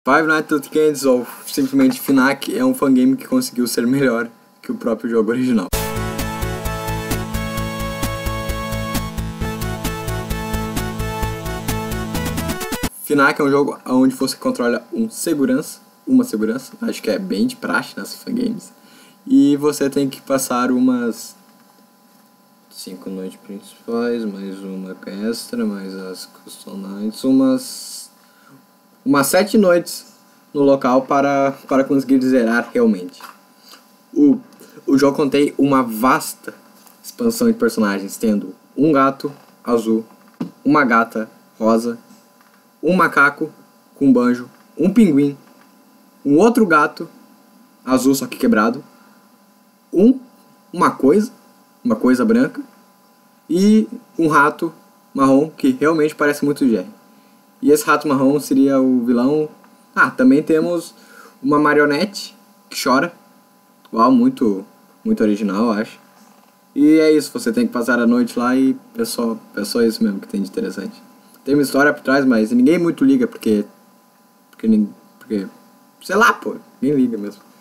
Five Nights at Freddy's ou simplesmente FNAF é um fangame que conseguiu ser melhor que o próprio jogo original. FNAF é um jogo onde você controla uma segurança, acho que é bem de praxe nas fangames, e você tem que passar umas 5 noites principais, mais uma extra, mais as custom nights, umas 7 noites no local para conseguir zerar realmente. O jogo contém uma vasta expansão de personagens, tendo um gato azul, uma gata rosa, um macaco com banjo, um pinguim, um outro gato azul só que quebrado, uma coisa branca e um rato marrom que realmente parece muito o Jerry. E esse rato marrom seria o vilão. Também temos uma marionete que chora. Uau, muito original, eu acho. E é isso, você tem que passar a noite lá e é só isso mesmo que tem de interessante. Tem uma história por trás, mas ninguém muito liga porque sei lá, pô, ninguém liga mesmo.